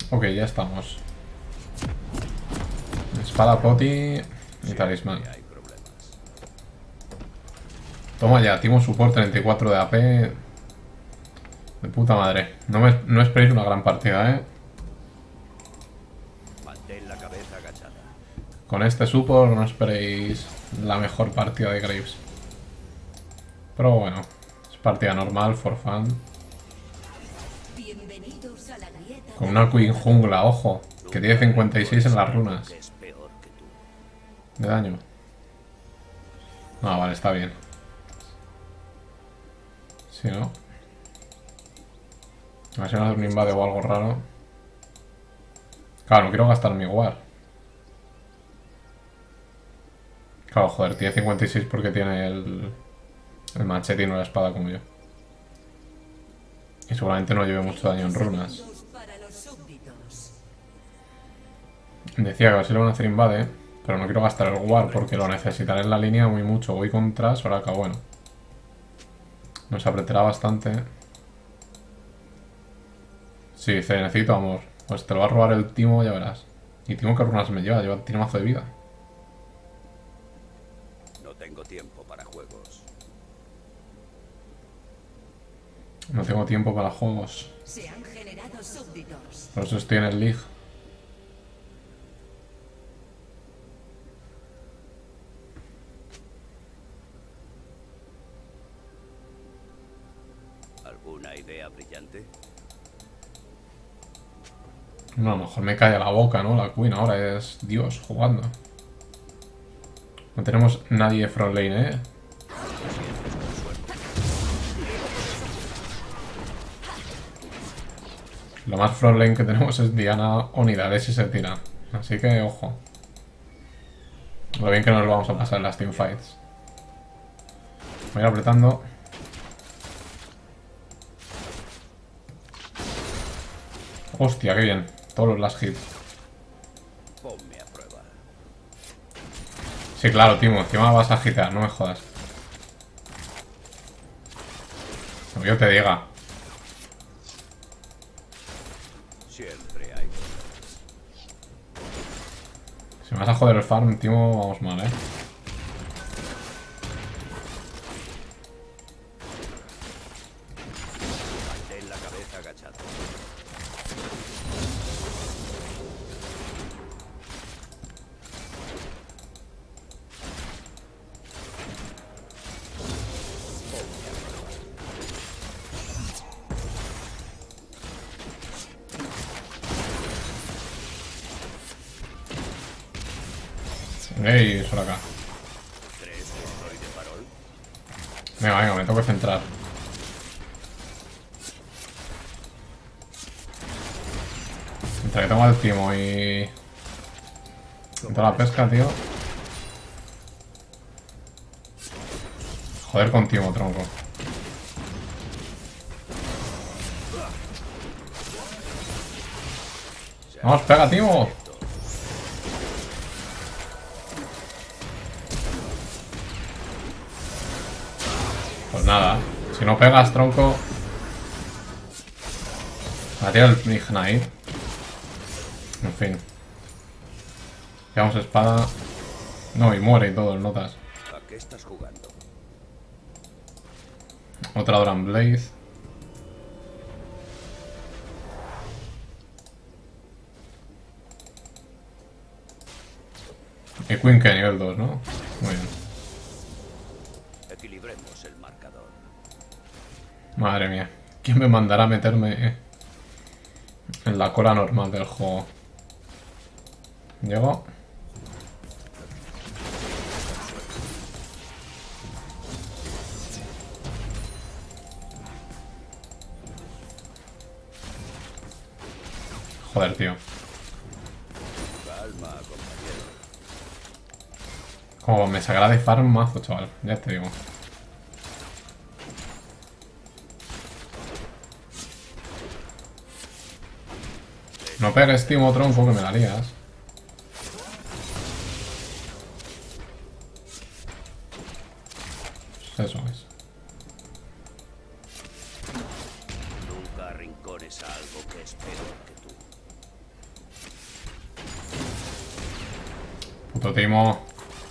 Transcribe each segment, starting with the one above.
Ok, ya estamos. Espada, poti y talismán. Toma ya, Timo Support 34 de AP. De puta madre. No esperéis una gran partida, Mantén la cabeza agachada. Con este support no esperéis la mejor partida de Graves. Pero bueno, es partida normal, for fun. Bienvenidos a la grieta Con una Queen jungla, ojo. Que tiene 56 en las runas. Que es peor que tú. De daño. Ah, vale, está bien. Si no. A ver si no hace un invade o algo raro. Claro, no quiero gastar mi war. Claro, joder, tiene 56 porque tiene el machete y no la espada como yo. Y seguramente no lleve mucho daño en runas. para los súbditos. Decía que a ver si le van a hacer invade, pero no quiero gastar el war porque lo necesitaré en la línea muy mucho. Voy contra Soraka, bueno. Nos apretará bastante. Sí, dice, necesito amor. Pues te lo va a robar el Timo, ya verás. Y Timo que runas me lleva, tiene mazo de vida. No tengo tiempo para juegos. No tengo tiempo para juegos. Se han generado súbditos. Por eso estoy en el League. ¿Alguna idea brillante? No, a lo mejor me calla la boca, ¿no? La Queen ahora es Dios jugando. No tenemos nadie front lane, ¿eh? Lo más front lane que tenemos es Diana Onidades si se tira. Así que, ojo. Lo bien que nos lo vamos a pasar en las teamfights. Voy a ir apretando. Hostia, qué bien. Todos los last hits. Ponme a prueba. Sí, claro, Timo. Encima vas a agitar, no me jodas. Como yo te diga. Siempre hay. Si me vas a joder el farm, Timo, vamos mal, ¿eh? Mantén la cabeza agachada. Ey, solo acá. ¿Crees que estoy de farol? Venga, venga, me tengo que centrar. Mientras que tengo al Timo y... toda la pesca, tío. Joder con Timo, tronco. Vamos, pega, Timo. Pues nada, si no pegas, tronco. Me tira el Ignite. En fin. Llevamos espada. No, y muere y todo, el notas. ¿A qué estás jugando? Otra Doran Blade. Y Queen que nivel 2, ¿no? Muy bien. Equilibremos el marcador. Madre mía. ¿Quién me mandará a meterme en la cola normal del juego? Llego. Joder, tío. Calma, compañero. Como me sacará de farm mazo, chaval. Ya te digo. No pegues, Timo, tronco, que me la lías. Pues eso es. Nunca arrincones a algo que es peor que tú. Puto Timo.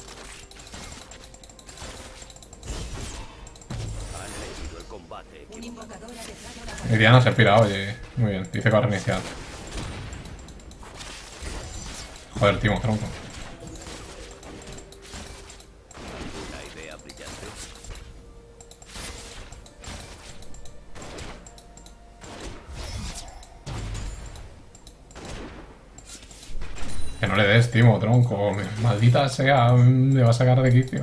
Han elegido el combate Un equivocado. invocador ha dejado la Y Diana se pira, oye. Muy bien, dice que va a reiniciar. Joder, Timo, tronco. Una idea brillante. Que no le des, Timo, tronco. Maldita sea, me va a sacar de quicio.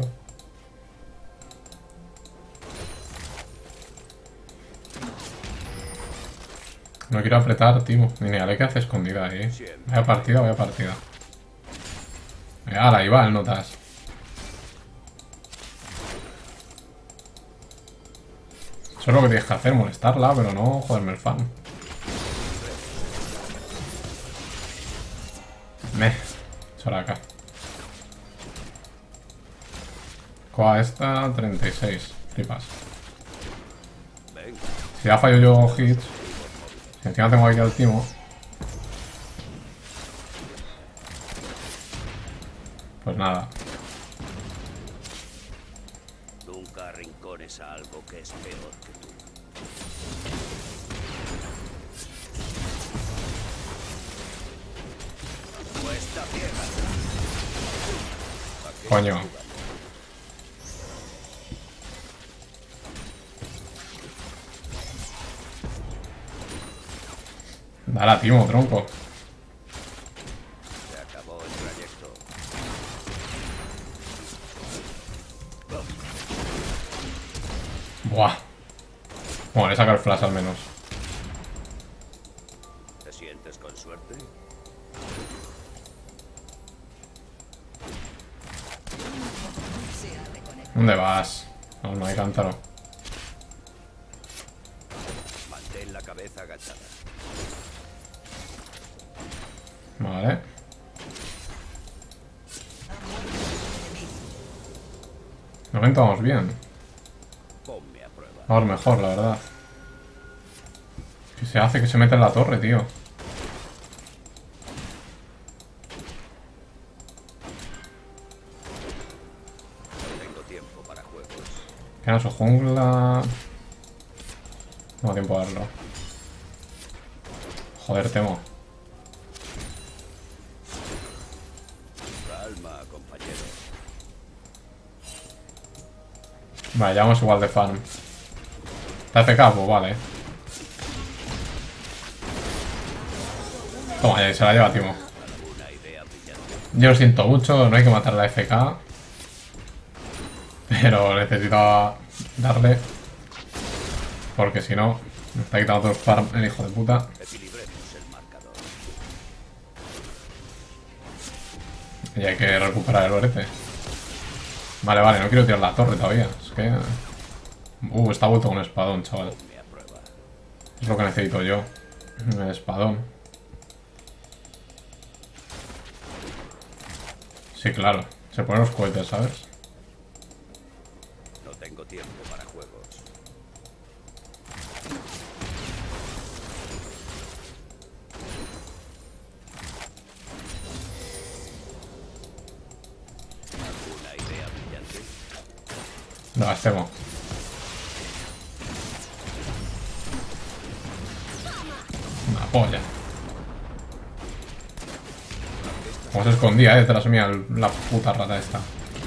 No quiero apretar, Timo. Mira, le que hace escondida ahí. Vaya partida, vaya partida. Ala, ahí va el notas. Eso es lo que tienes que hacer, molestarla, pero no joderme el fan. Soraka. Coa esta, 36. Flipas. Venga, Si ya fallo yo hits, si encima tengo aquí al Timo, pues nada. nunca arrincones a algo que es peor que tú. Cuesta ciega. Coño. Dale a Timo, tronco. Se acabó el trayecto. Buah. Bueno, le saca el flash al menos. ¿Te sientes con suerte? se ha reconectado. ¿Dónde vas? No hay cántaro. Mantén la cabeza agachada. Vale. De momento vamos bien. Ponme a prueba. Vamos mejor, la verdad. ¿Qué se hace? Que se mete en la torre, tío. No tengo tiempo para juegos. Queda su jungla. No da tiempo a darlo. Joder, Temo. Calma, compañero. Vale, ya vamos igual de farm. ¿Está FK? Pues vale. Toma, ya se la lleva Timo. Una idea brillante. Yo lo siento mucho, no hay que matar la FK. Pero necesito darle. Porque si no, me está quitando todo el farm el hijo de puta. Equilibremos el marcador. Y hay que recuperar el orete. Vale, vale, no quiero tirar la torre todavía. Es que... está vuelto con un espadón, chaval. Ponme a prueba. Es lo que necesito yo. El espadón. Sí, claro. Se ponen los cohetes, ¿sabes? No tengo tiempo para juegos. ¿Alguna idea brillante? No, hacemos. Una polla. Como se escondía, detrás mía la puta rata esta.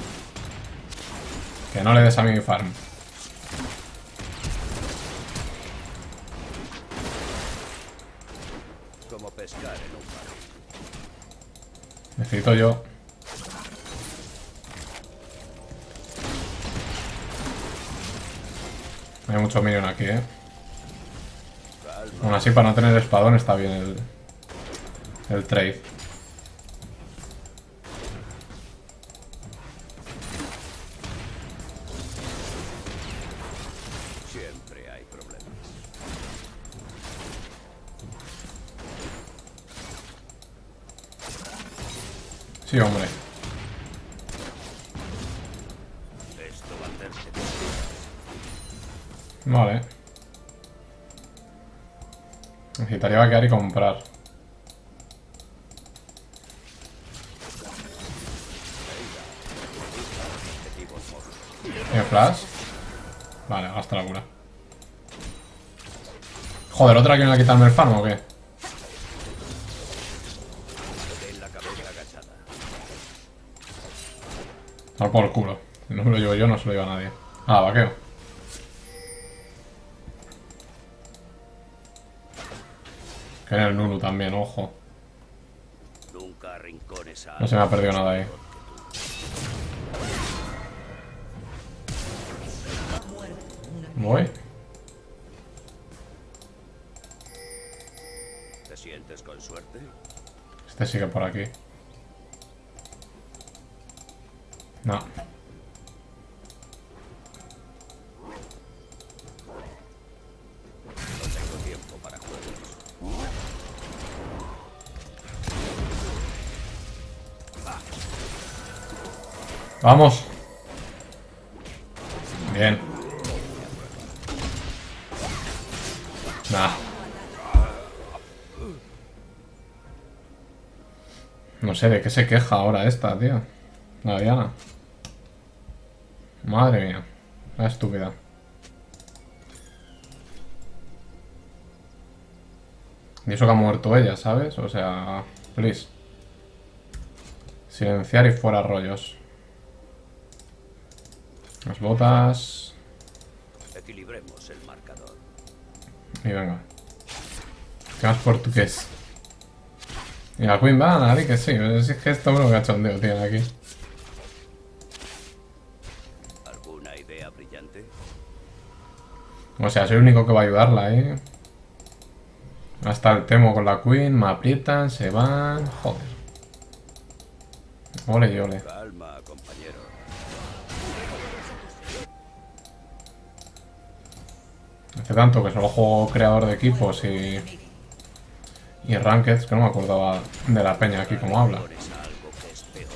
Que no le des a mi farm. Como pescar en un barril. Necesito yo. Hay mucho minion aquí, Calma. Aún así, para no tener espadón está bien el trade. Siempre hay problemas. Sí, hombre. Esto va a hacerte. Vale. Necesitaría vaquear y comprar. Flash. Vale, gasta la cura. Joder, ¿otra que viene a quitarme el farm o qué? Ten la cabeza agachada. No por el culo. Si no me lo llevo yo, no se lo lleva nadie. Ah, vaqueo. Que en el Nunu también, ojo. Nunca arrincones a No se me ha perdido nada ahí. Voy. ¿Te sientes con suerte? Este sigue por aquí. No. No tengo tiempo para juegos. ¡Vamos! Bien. Nah. No sé de qué se queja ahora esta, tío. La Diana. Madre mía. La estúpida. Y eso que ha muerto ella, ¿sabes? O sea, please. Silenciar y fuera rollos. Las botas. Equilibremos el marcador. Y venga. ¿Qué más portugués? Y la Queen va, nadie que sí. Es que esto es un cachondeo tiene aquí. ¿Alguna idea brillante? O sea, soy el único que va a ayudarla, Hasta el Temo con la Queen, me aprietan, se van. Joder. Ole y ole. Calma, compañero. Hace tanto que solo juego creador de equipos y Rankeds que no me acordaba de la peña aquí como habla. Arrincones a algo que es peor.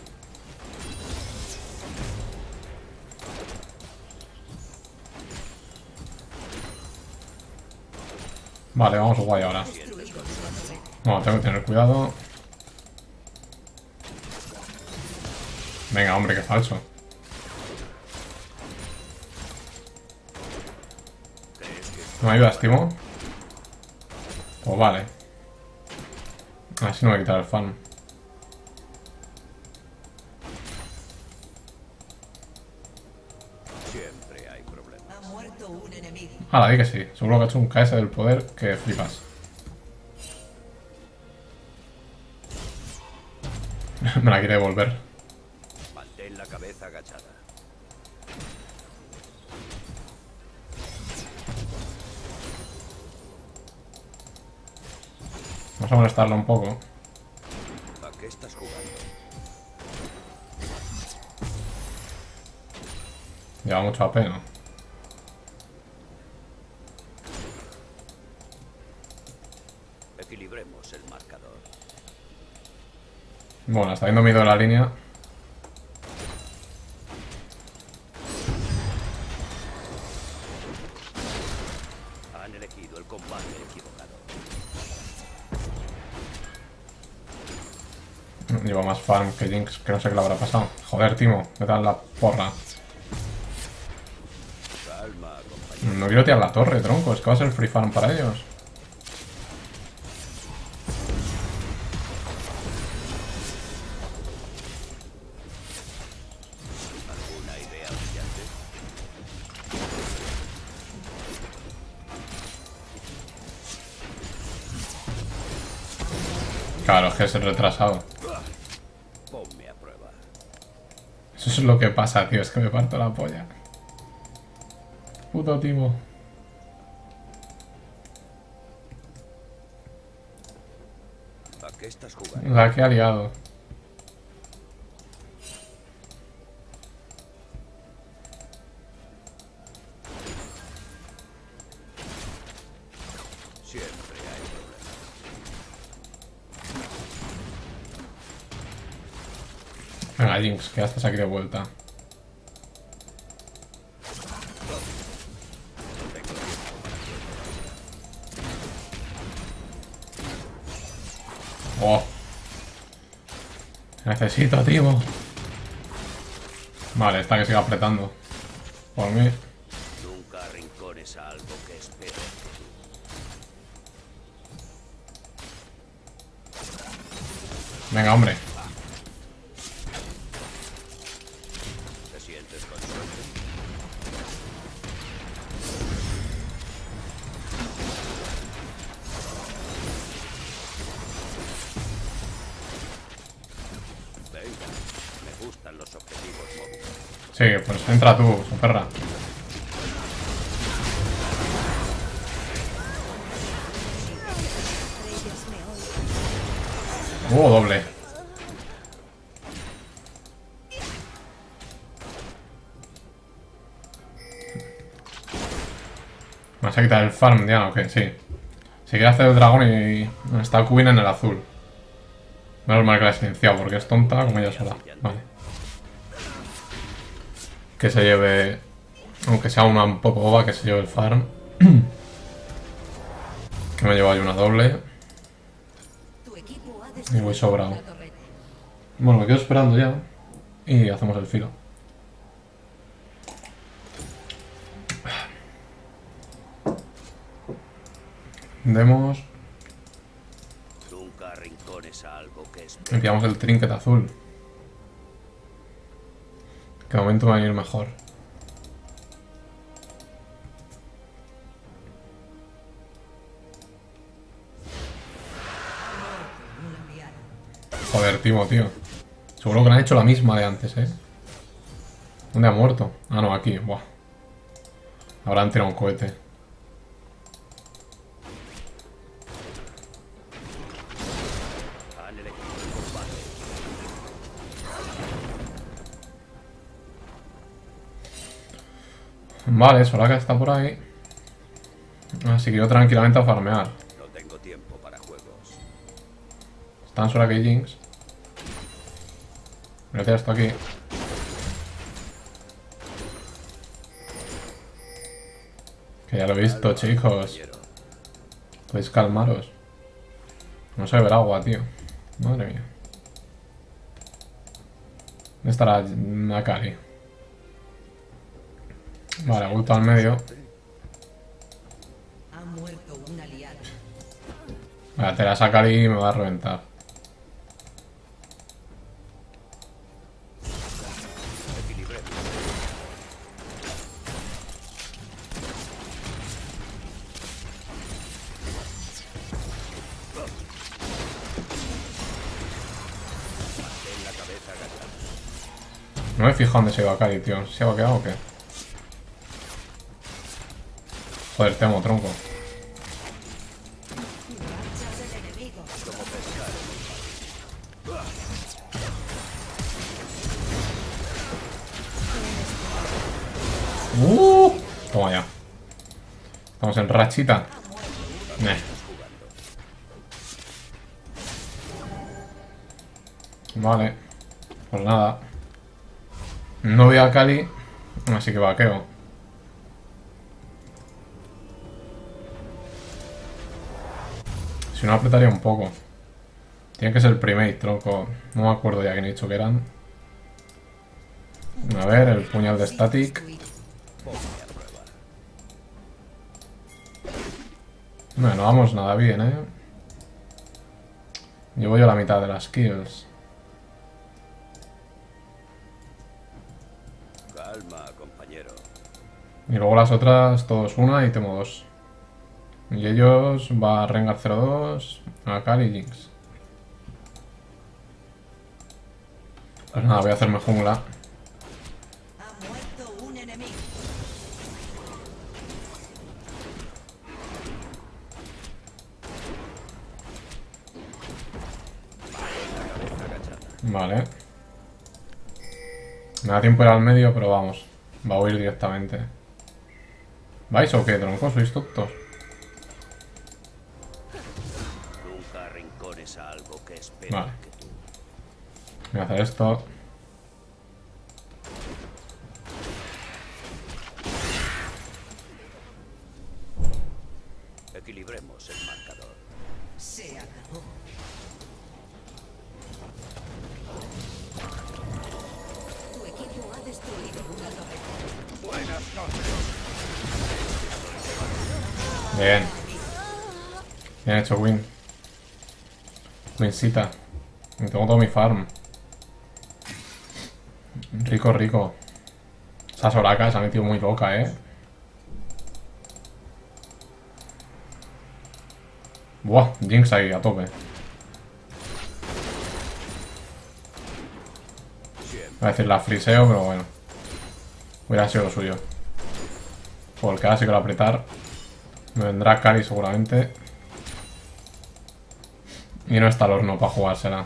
Vale, vamos guay ahora. Bueno, tengo que tener cuidado. Venga, hombre, qué falso. ¿No me ayudas, Timo? Pues vale. Así no voy a quitar el fan. Siempre hay problemas. Ha muerto un enemigo. Ah, di que sí. Seguro que ha hecho un KS del poder que flipas. Me la quiere devolver. Mantén la cabeza agachada. Vamos a molestarla un poco. ¿A qué estás jugando? Lleva mucho AP, ¿no? Equilibremos el marcador. Bueno, está viendo miedo de la línea. Han elegido el combate equivocado. Lleva más farm que Jinx, que no sé qué le habrá pasado. Joder, Timo, me dan la porra. Calma, compañero. No quiero tirar la torre, tronco. Es que va a ser free farm para ellos. ¿Alguna idea brillante? Claro, es que es el retrasado. Ponme a prueba. Eso es lo que pasa, tío. Es que me parto la polla. Puto Timo. ¿A qué estás jugando? La que ha liado. Siempre hay problemas. Venga, Jinx, que ya estás aquí de vuelta. Oh. Necesito, Timo. Vale, está que sigue apretando. Por mí. Nunca arrincones a algo que es peor que tú. Venga, hombre. ¿Te sientes con suerte? Venga, me gustan los objetivos móviles. Sí, pues entra tú, su perra. Estrellas me oyen. Doble. ¿Me vas a quitar el farm, Diana, o qué? Sí. Si quiere hacer el dragón y está Queen en el azul. Menos mal que la he silenciado porque es tonta como ella sola. Vale. Que se lleve... Aunque sea una un poco boba, que se lleve el farm. Que me llevo ahí una doble. Tu equipo ha Y destruido voy sobrado. la torreta. Bueno, me quedo esperando ya. Y hacemos el filo. Demos. Nunca arrincones a algo que es Y peor. pillamos el trinket azul. Que de momento va a ir mejor. Un aliado. Joder, Timo, tío. Seguro que le han hecho la misma de antes, ¿eh? ¿Dónde ha muerto? Ah, no, aquí. Buah. Habrán tirado un cohete. Han elegido el combate. Vale, Soraka está por ahí. Así que yo tranquilamente a farmear. No tengo tiempo para juegos. Están Soraka y Jinx. Voy a tirar esto aquí. Que ya lo he visto, chicos. Compañero, Podéis calmaros. No sé beber agua, tío. Madre mía. ¿Dónde estará Akali? Vale, vuelto al medio. Ha muerto un aliado. Vale, te la Akali y me va a reventar. equilibremos. Mantén la cabeza agachada. No me he fijado dónde se iba Akali, tío. ¿Se ha vaqueado o qué? Joder, temo, tronco. Marchas del enemigo. Como pescar en un mar. Toma ya. Estamos en rachita. Neh. Vale. Pues nada. No veo a Akali, así que vaqueo. Si no apretaría un poco. Tiene que ser el primate, tronco. No me acuerdo ya quién he dicho que eran. A ver, el puñal de Static. Bueno, no vamos nada bien, ¿eh? Llevo yo la mitad de las kills. Calma, compañero. Y luego las otras, todos una y temo dos. Y ellos va a Rengar 02, Akali y Jinx. Pues nada, voy a hacerme jungla. Ha muerto un enemigo. Vale. Me da tiempo ir al medio, pero vamos. Va a huir directamente. ¿Vais o qué, tronco? ¿Sois tontos? Nunca arrincones a algo que es peor Vale. que tú. Voy a hacer esto. Equilibremos el marcador. Se acabó. Tu equipo ha destruido una torreta. Buena Bien. Bien hecho, Queen. Queencita. Tengo todo mi farm. Rico, rico. Esa Soraka se ha metido muy loca, Buah, Jinx ahí, a tope. Voy a decir la friseo, pero bueno. Hubiera sido lo suyo. Porque ahora sí que lo apretar. Me vendrá Kari seguramente. Y no está el horno para jugársela.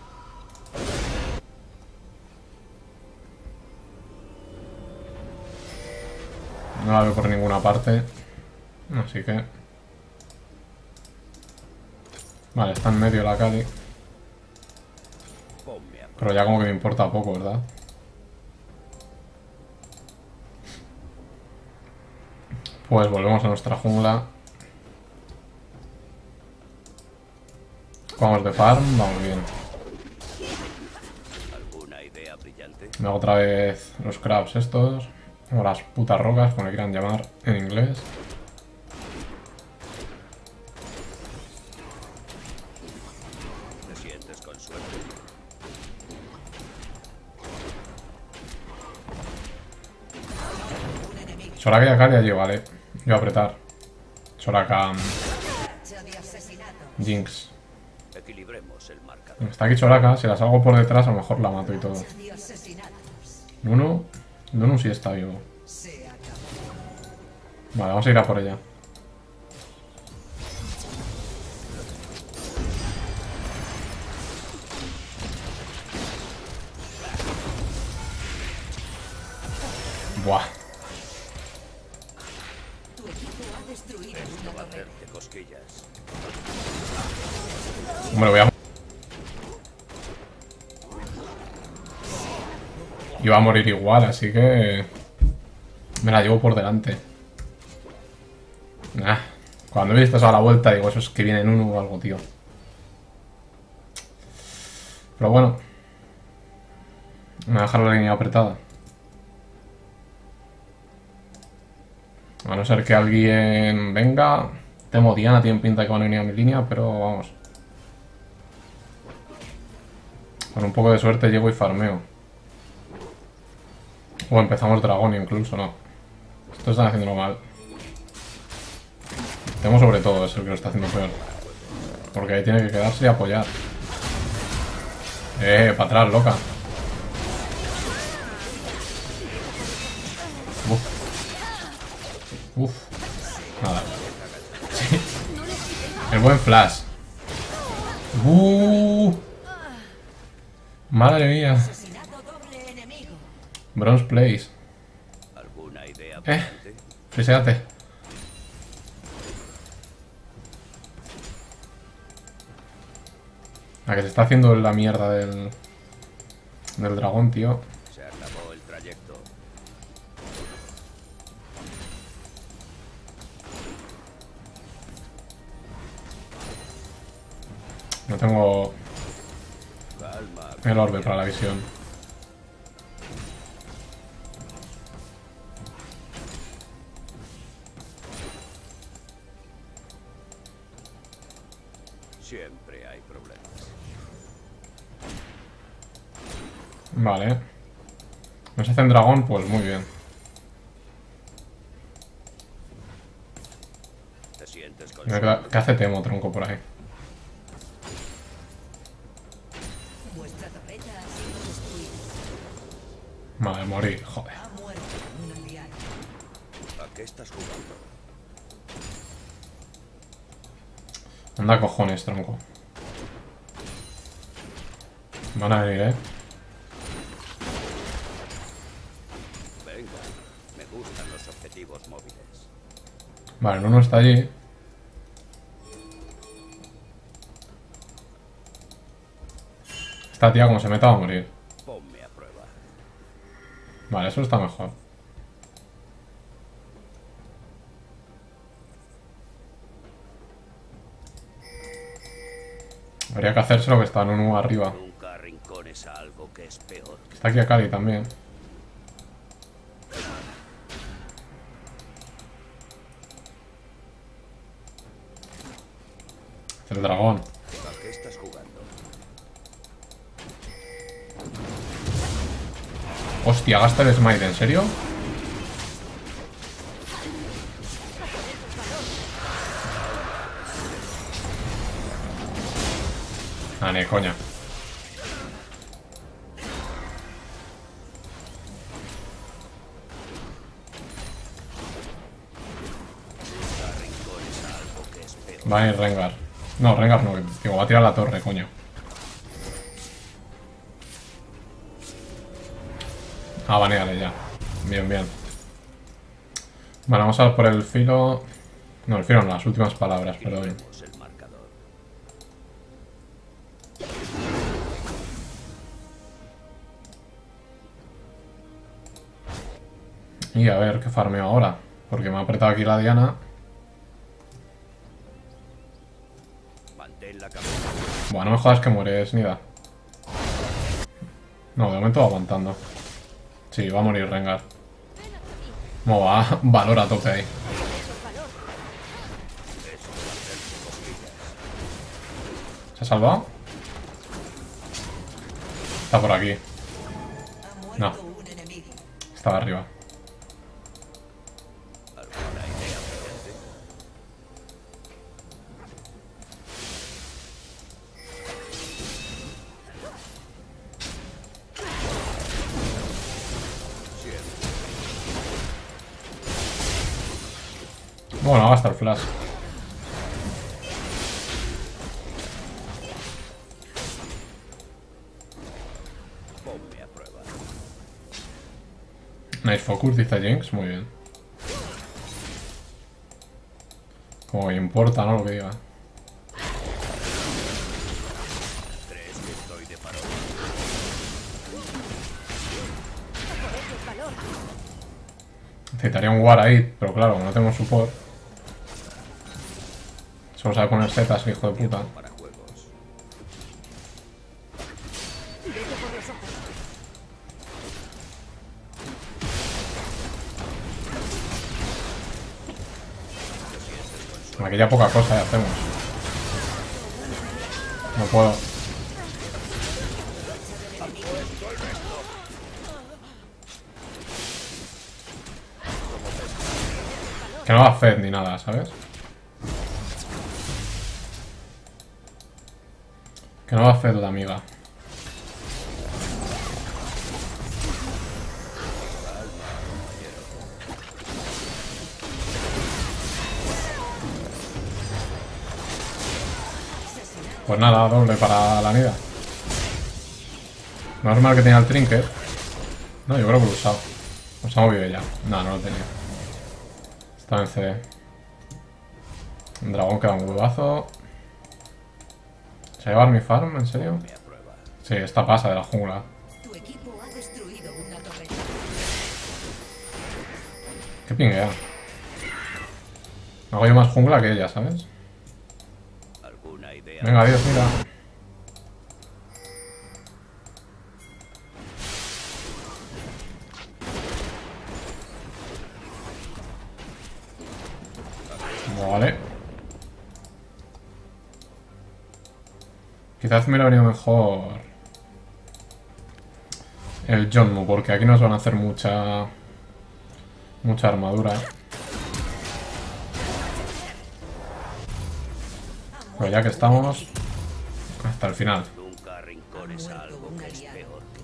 No la veo por ninguna parte. Así que... Vale, está en medio la Kali. Pero ya como que me importa poco, ¿verdad? Pues volvemos a nuestra jungla. Vamos de farm, vamos bien. ¿Alguna idea brillante? Me hago otra vez los crabs estos. O las putas rocas, como le quieran llamar en inglés. ¿Te sientes con suerte? Soraka y Akali allí, vale. Yo voy a apretar. Soraka... Racha de asesinato. Jinx. Equilibremos el marcador. Está aquí Soraka, si la salgo por detrás a lo mejor la mato y todo. Racha de asesinatos. Nunu sí está vivo. Se acabó. Vale, vamos a ir a por ella. Buah. Tu equipo ha destruido una torre. Hacerte cosquillas. Hombre, voy a... Iba a morir igual, así que... Me la llevo por delante. Nah. Cuando he visto eso a la vuelta, digo, eso es que viene en uno o algo, tío. Pero bueno. Me voy a dejar la línea apretada. A no ser que alguien venga. Temo Diana, tiene pinta de que van a venir a mi línea, pero vamos. Con un poco de suerte llego y farmeo. O empezamos dragón incluso, no. Esto están haciéndolo mal. Temo sobre todo, es el que lo está haciendo peor. Porque ahí tiene que quedarse y apoyar. Para atrás, loca. Uf. Nada. Sí. El buen flash. Madre mía. Asesinato doble enemigo. Bronze Place. ¿Alguna idea brillante? Friséate. La que se está haciendo la mierda del dragón, tío. Se acabó el trayecto. No tengo Calma. el orbe para la visión. Siempre hay problemas. Vale. Nos hacen dragón, pues muy bien. ¿Te sientes con Mira, suerte? ¿qué hace Temo, tronco, por ahí? Vuestra torreta ha sido destruida. Vale, morí, joder. Ha muerto un aliado. ¿A qué estás jugando? Anda cojones, tronco. Van a venir, Venga, me gustan los objetivos móviles. Vale, el uno está allí. Esta tía, como se meta, va a morir. Ponme a prueba. Vale, eso está mejor. Habría que hacérselo, que está en uno arriba. Nunca arrincones a algo que es peor. Está aquí Akali también. El dragón. ¿A qué estás jugando? Hostia, gasta el smite, ¿en serio? Ah, ni coña. Va a ir Rengar. No, Rengar no, digo, va a tirar la torre, coño. Ah, baneale ya. Bien, bien. Vale, vamos a ver por el filo. No, el filo no, las últimas palabras, perdón. Equilibremos el marcador. Y a ver qué farmeo ahora. Porque me ha apretado aquí la Diana. Mantén la cabeza. Bueno, no me jodas que mueres, Nida. No, de momento va aguantando. Sí, va a morir Rengar. No, va, valor a tope ahí. ¿Se ha salvado? Está por aquí. Ha No. muerto un enemigo. Estaba arriba. ¿Alguna idea brillante? Bueno, va a gastar flash. Ponme a prueba. Nice focus, dice Jinx. Muy bien. Como que importa, ¿no? Lo que diga. ¿Crees que estoy de parón? Necesitaría un war ahí, pero claro, no tengo support. Solo sabe poner setas, hijo de puta. Para juegos. Aquí ya poca cosa hacemos. No puedo. Que no da Fed ni nada, ¿sabes? Que no da Fed la amiga. Pues nada, doble para la Nida. Normal que tenía el trinket. No, yo creo que lo he usado. Nos ha movido ya. No, no lo tenía. Está en CD. Un dragón que da un huevazo. ¿Se va a llevar mi farm? ¿En serio? Me aprueba. Sí, esta pasa de la jungla. Tu equipo ha destruido una torreta. Qué pinguea. Hago yo más jungla que ella, ¿sabes? ¿Alguna idea? Venga, adiós, mira. Vale. Quizás me hubiera venido mejor el Jonmu, porque aquí nos van a hacer mucha armadura. Pero ya que estamos, hasta el final. Nunca arrincones a algo que es peor que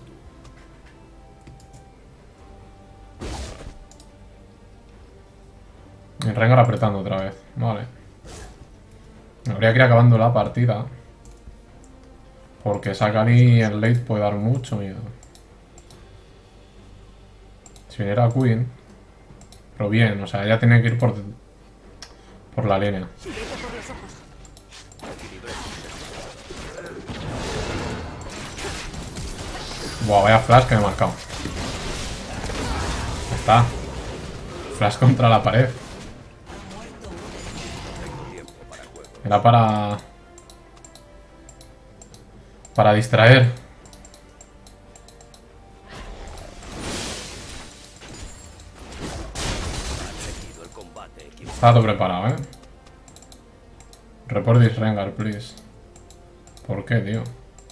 tú. El Rengar apretando otra vez. Vale. Habría que ir acabando la partida. Porque Sakari en late puede dar mucho miedo. Si viniera Queen. Pero bien, o sea, ella tiene que ir por la línea. Buah, vaya flash que me he marcado. Ya está. Flash contra la pared. Era para distraer. El combate equivocado. Estaba todo preparado, ¿eh? Report this Rengar, please. ¿Por qué, tío?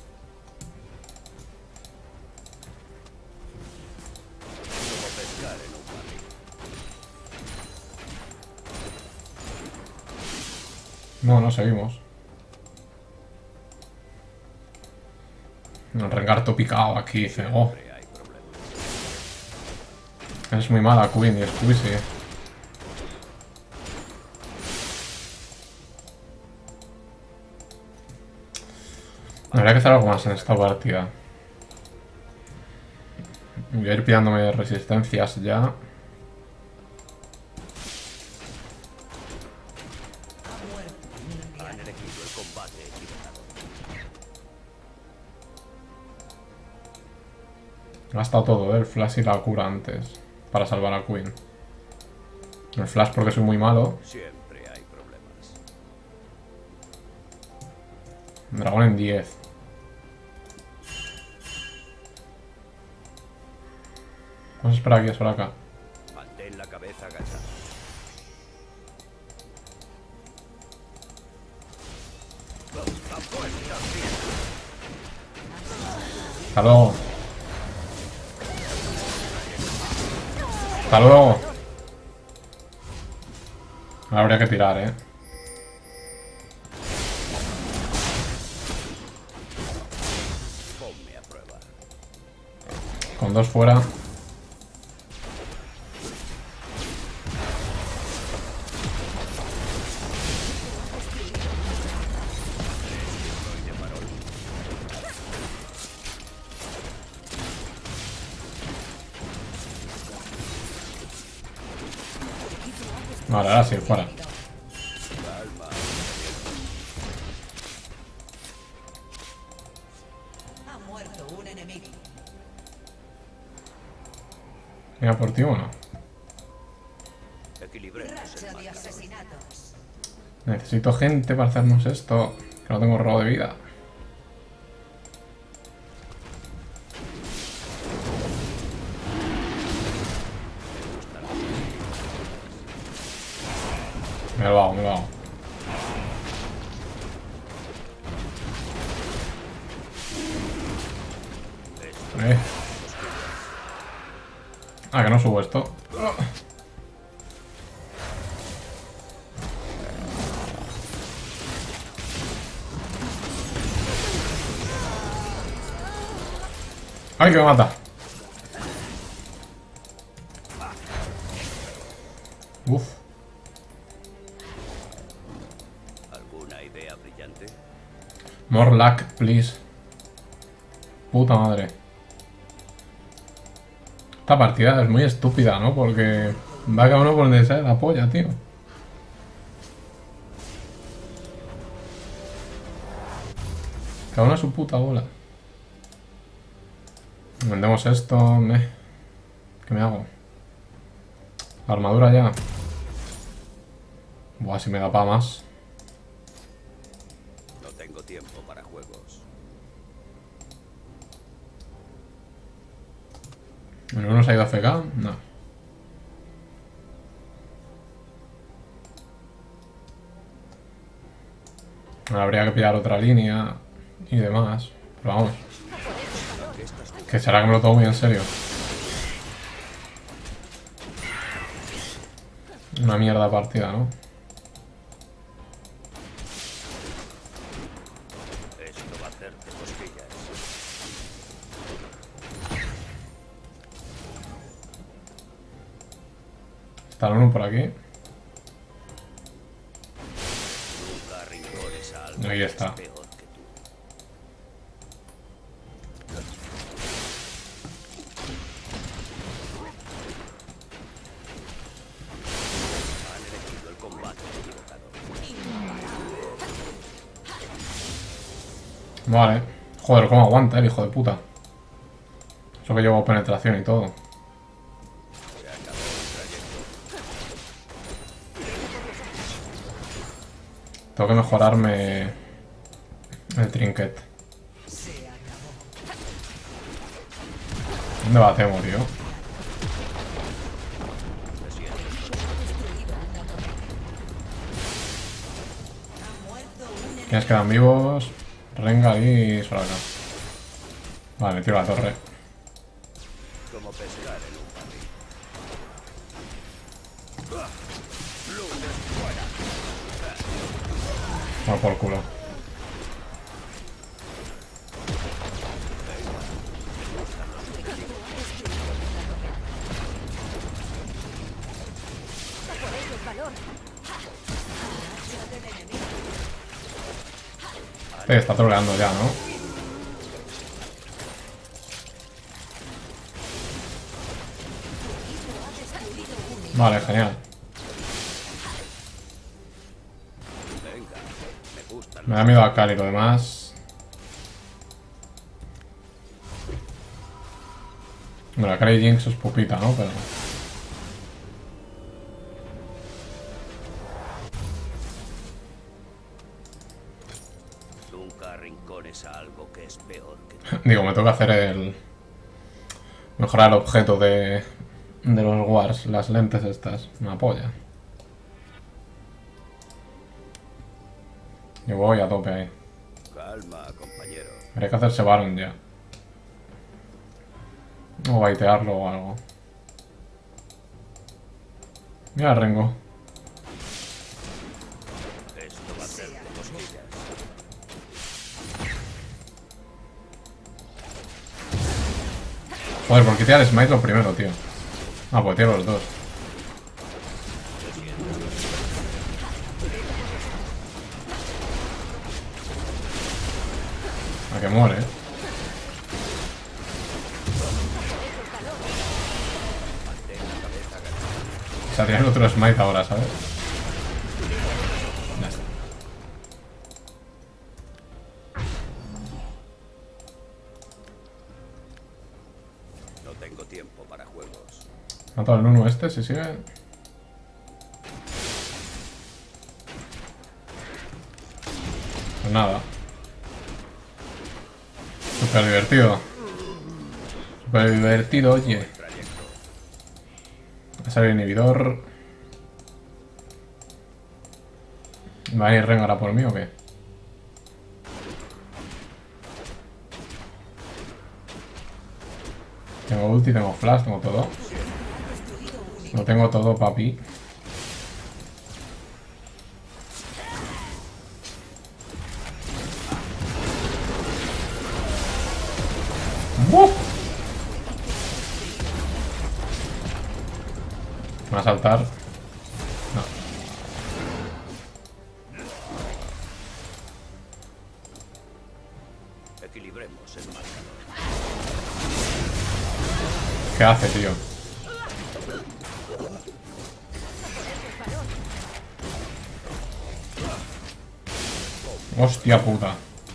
No, seguimos. El Rengar topicado aquí, dice, oh. Es muy mala Queen y Squeezy. Habría que hacer algo más en esta partida. Voy a ir pillándome resistencias ya. He gastado todo, el flash y la cura antes para salvar a Queen. El flash porque soy muy malo. Siempre hay problemas. Dragón en 10. Vamos a esperar aquí, espera acá. Mantén la cabeza agachada. Hasta luego. Hasta luego. Ahora habría que tirar, Ponme a prueba. Con 2 fuera. Vale, ahora sí, fuera. Ha muerto un enemigo. Mira por ti o no. Equilibremos el Racha de marcador. asesinatos. Necesito gente para hacernos esto. Que no tengo robo de vida. Me lo hago, me lo hago. Ah, que no subo esto. ¡Ay, que me mata! Uf. ¿Alguna idea brillante? More luck, please. Puta madre. Esta partida es muy estúpida, ¿no? Porque va cada uno por donde sea la polla, tío. Cada uno a su puta bola. Vendemos esto, ¿qué me hago? La armadura ya. Buah, si me da para más. No tengo tiempo para juegos. ¿Ninguno se ha ido a FK? No. Ahora habría que pillar otra línea y demás. Pero vamos. Que será que me lo tomo muy en serio. Una mierda partida, ¿no? Esto va a hacerte cosquillas. Está uno por aquí. Nunca arrincores a algo Ahí que está. es peor que tú. Han elegido el combate equivocado. Vale. Joder, cómo aguanta el hijo de puta. Eso que llevo penetración y todo. Se acabó el trayecto. Tengo que mejorarme el trinket. Se acabó. ¿Dónde va Temo, tío? Te sientes Destruido una torre. Ha muerto ¿Quiénes quedan vivos? Rengar y Soraka. Vale, me tiro la torre. Como pescar en un barril. Lunes fuera. Vamos por culo. Está troleando ya, ¿no? Vale, genial. Venga, me gustan. Me da miedo a Kali, lo demás. Bueno, Kali y Jinx es pupita, ¿no? Pero... Nunca arrincones a algo que es peor que tú. Digo, me toca hacer el... mejorar el objeto de los wars, las lentes estas. Una polla. Yo voy a tope ahí. Calma, compañero. Habría que hacerse Baron ya. O baitearlo o algo. Mira, Rengo. Esto va a ser de cosquillas. Joder, ¿por qué tirar Smite lo primero, tío? Ah, pues tiro los dos. A que muere, ¿eh? Se ha tirado otro Smite ahora, ¿sabes? Ya está. No tengo tiempo para juegos. Mata al 1 este, si sigue. Pues nada. Súper divertido. Súper divertido, oye. Va a salir el inhibidor. ¿Va a venir Rengar a por mí o qué? Tengo ulti, tengo flash, tengo todo. Lo tengo todo, papi. ¡Buf! Me va a saltar. No. Equilibremos el marcador. ¿Qué hace, tío? Hostia puta.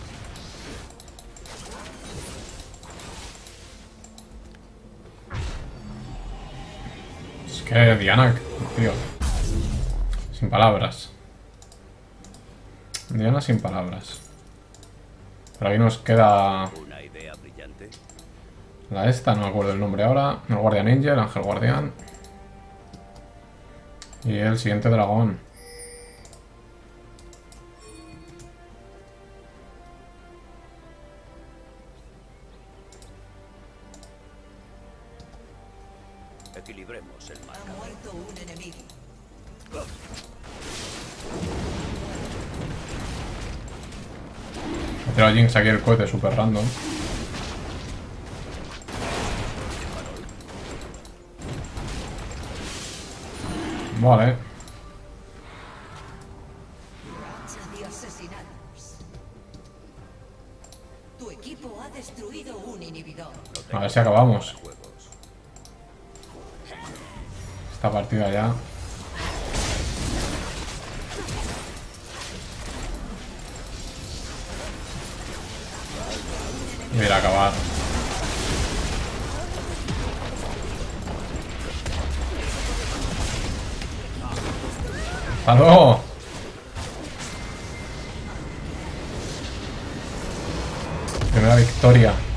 Es que Diana, tío. Sin palabras. Diana sin palabras. Pero ahí nos queda Una idea brillante. la esta, no me acuerdo el nombre ahora. El guardián ninja, el ángel guardián. Y el siguiente dragón. Equilibremos el Ha marcador. muerto un enemigo. Me he tirado a Jinx aquí el cohete super random. Vale. Racha de asesinatos. Tu equipo ha destruido un inhibidor. A ver si acabamos Juegos. esta partida ya. Voy a ir a acabar. ¡Hasta luego! Primera victoria.